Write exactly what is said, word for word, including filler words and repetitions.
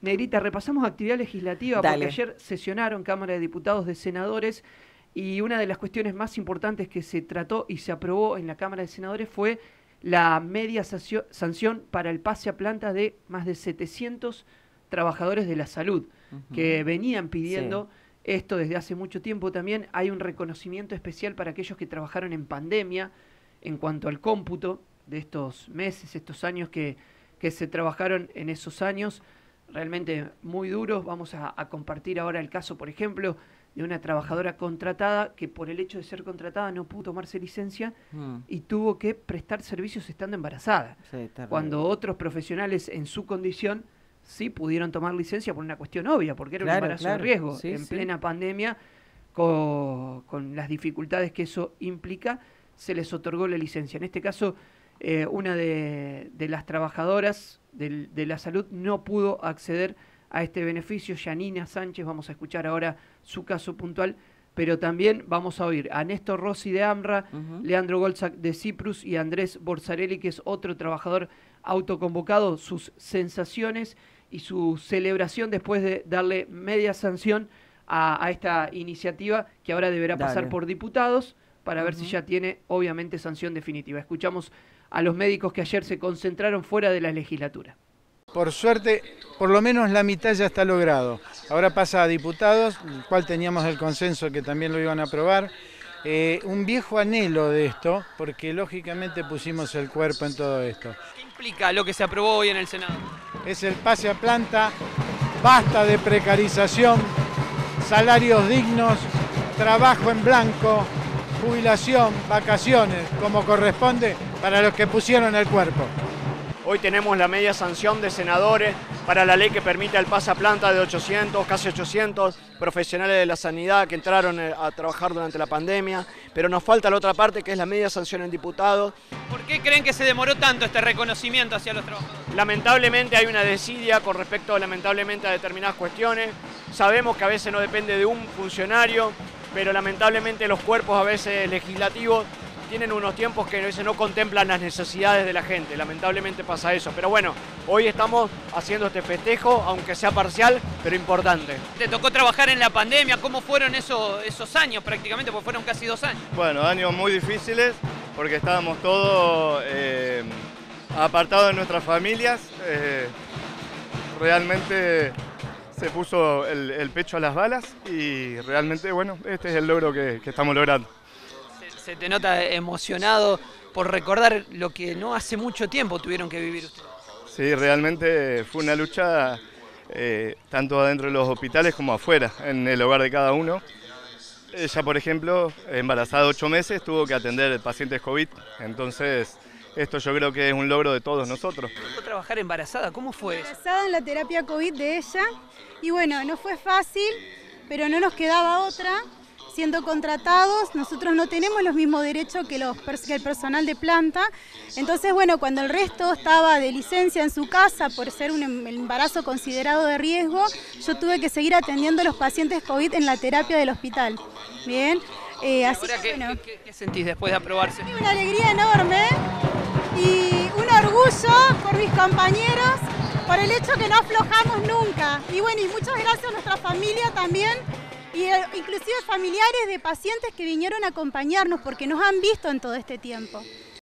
Negrita, repasamos actividad legislativa. Dale. Porque ayer sesionaron Cámara de Diputados de Senadores y una de las cuestiones más importantes que se trató y se aprobó en la Cámara de Senadores fue la media sanción para el pase a planta de más de setecientos trabajadores de la salud, uh-huh. que venían pidiendo sí. esto desde hace mucho tiempo. También hay un reconocimiento especial para aquellos que trabajaron en pandemia en cuanto al cómputo de estos meses, estos años que, que se trabajaron en esos años, realmente muy duros. Vamos a, a compartir ahora el caso, por ejemplo, de una trabajadora contratada que por el hecho de ser contratada no pudo tomarse licencia mm. y tuvo que prestar servicios estando embarazada. Sí, cuando otros profesionales en su condición sí pudieron tomar licencia por una cuestión obvia, porque era claro, un embarazo claro. de riesgo. Sí, en sí. plena pandemia, con, con las dificultades que eso implica, se les otorgó la licencia. En este caso, eh, una de, de las trabajadoras de, de la salud no pudo acceder a este beneficio, Yanina Sánchez. Vamos a escuchar ahora su caso puntual, pero también vamos a oír a Néstor Rossi de AMRA, uh-huh. Leandro Golzac de Cyprus y Andrés Borsarelli, que es otro trabajador autoconvocado, sus sensaciones y su celebración después de darle media sanción a, a esta iniciativa que ahora deberá Dale. pasar por diputados para uh-huh. ver si ya tiene, obviamente, sanción definitiva. Escuchamos a los médicos que ayer se concentraron fuera de la legislatura. Por suerte, por lo menos la mitad ya está logrado. Ahora pasa a diputados, el cual teníamos el consenso que también lo iban a aprobar. Eh, un viejo anhelo de esto, porque lógicamente pusimos el cuerpo en todo esto. ¿Qué implica lo que se aprobó hoy en el Senado? Es el pase a planta, basta de precarización, salarios dignos, trabajo en blanco, jubilación, vacaciones, como corresponde para los que pusieron el cuerpo. Hoy tenemos la media sanción de senadores para la ley que permite el pase a planta de ochocientos, casi ochocientos profesionales de la sanidad que entraron a trabajar durante la pandemia, pero nos falta la otra parte que es la media sanción en diputados. ¿Por qué creen que se demoró tanto este reconocimiento hacia los trabajadores? Lamentablemente hay una desidia con respecto lamentablemente a determinadas cuestiones. Sabemos que a veces no depende de un funcionario, pero lamentablemente los cuerpos a veces legislativos tienen unos tiempos que a veces no contemplan las necesidades de la gente. Lamentablemente pasa eso. Pero bueno, hoy estamos haciendo este festejo, aunque sea parcial, pero importante. ¿Te tocó trabajar en la pandemia? ¿Cómo fueron esos, esos años prácticamente? Porque fueron casi dos años. Bueno, años muy difíciles porque estábamos todos eh, apartados de nuestras familias. Eh, realmente se puso el, el pecho a las balas y realmente, bueno, este es el logro que, que estamos logrando. Se te nota emocionado por recordar lo que no hace mucho tiempo tuvieron que vivir ustedes. Sí, realmente fue una lucha eh, tanto adentro de los hospitales como afuera, en el hogar de cada uno. Ella, por ejemplo, embarazada de ocho meses, tuvo que atender pacientes COVID, entonces esto yo creo que es un logro de todos nosotros. ¿Cómo trabajar embarazada? ¿Cómo fue eso? Embarazada en la terapia COVID de ella, y bueno, no fue fácil, pero no nos quedaba otra. Siendo contratados, nosotros no tenemos los mismos derechos que, los, que el personal de planta. Entonces, bueno, cuando el resto estaba de licencia en su casa por ser un embarazo considerado de riesgo, yo tuve que seguir atendiendo a los pacientes COVID en la terapia del hospital. Bien, eh, así Ahora, que, ¿qué, bueno, ¿qué, qué sentís después de aprobarse? Una alegría enorme y un orgullo por mis compañeros, por el hecho que no aflojamos nunca. Y bueno, y muchas gracias a nuestra familia también, y inclusive familiares de pacientes que vinieron a acompañarnos porque nos han visto en todo este tiempo.